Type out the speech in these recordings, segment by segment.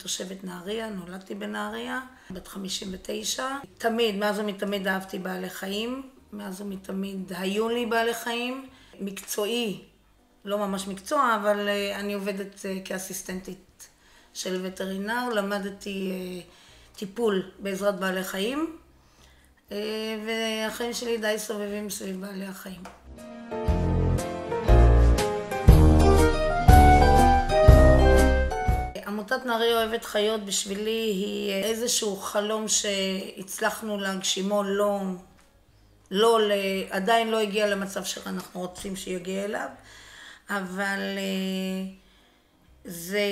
תושבת נהריה, נולדתי בנהריה, בת 59. תמיד, מאז ומתמיד אהבתי בעלי חיים, מאז ומתמיד היו לי בעלי חיים. מקצועי, לא ממש מקצוע, אבל אני עובדת כאסיסטנטית של וטרינר, למדתי טיפול בעזרת בעלי חיים, והחיים שלי די סובבים סביב בעלי החיים. עמותת נהריה אוהבת חיות בשבילי היא איזשהו חלום שהצלחנו להגשימו, עדיין לא הגיע למצב שאנחנו רוצים שיגיע אליו, אבל זה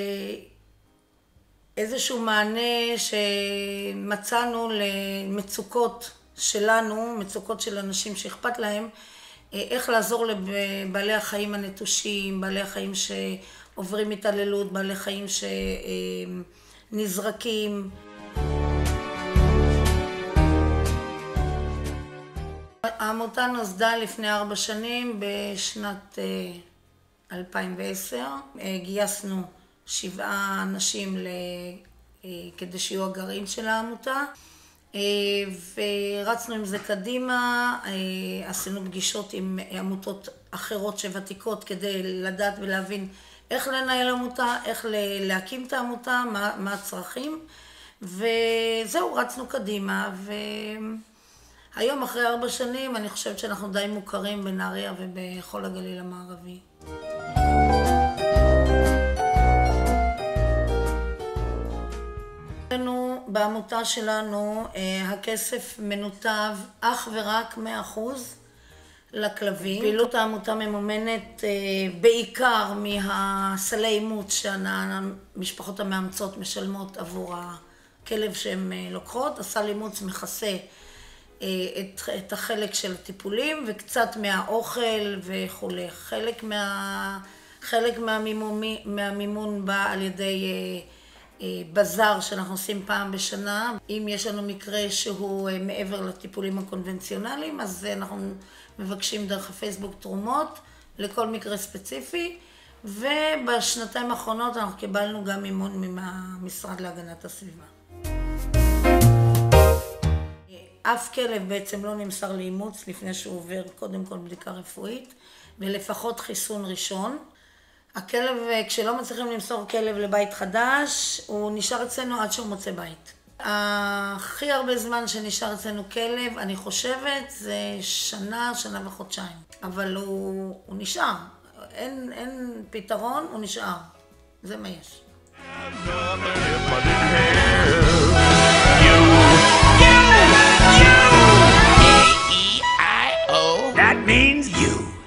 איזשהו מענה שמצאנו למצוקות שלנו, מצוקות של אנשים שאכפת להם, איך לעזור לבעלי החיים הנטושים, בעלי החיים שעוברים התעללות, בעלי חיים שנזרקים. העמותה נוסדה לפני 4 שנים, בשנת 2010. גייסנו 7 אנשים כדי שיהיו הגרעין של העמותה, ורצנו עם זה קדימה. עשינו פגישות עם עמותות אחרות שוותיקות כדי לדעת ולהבין איך לנהל עמותה, איך להקים את העמותה, מה הצרכים, וזהו, רצנו קדימה. היום אחרי 4 שנים אני חושבת שאנחנו די מוכרים בנהריה ובכל הגליל המערבי. בעמותה שלנו הכסף מנותב אך ורק 100% לכלבים. פעילות העמותה ממומנת בעיקר מהסלי אימוץ שהמשפחות המאמצות משלמות עבור הכלב שהן לוקחות. הסל אימוץ מכסה את החלק של הטיפולים וקצת מהאוכל וכו'. חלק מהמימון בא על ידי בזאר שאנחנו עושים פעם בשנה. אם יש לנו מקרה שהוא מעבר לטיפולים הקונבנציונליים, אז אנחנו מבקשים דרך הפייסבוק תרומות לכל מקרה ספציפי, ובשנתיים האחרונות אנחנו קיבלנו גם מימון מהמשרד להגנת הסביבה. אף כלב בעצם לא נמסר לאימוץ לפני שהוא עובר קודם כל בדיקה רפואית, ולפחות חיסון ראשון. הכלב, כשלא מצליחים למסור כלב לבית חדש, הוא נשאר אצלנו עד שהוא מוצא בית. הכי הרבה זמן שנשאר אצלנו כלב, אני חושבת, זה שנה וחודשיים. אבל הוא נשאר. אין פתרון, הוא נשאר. זה מה יש. That means you.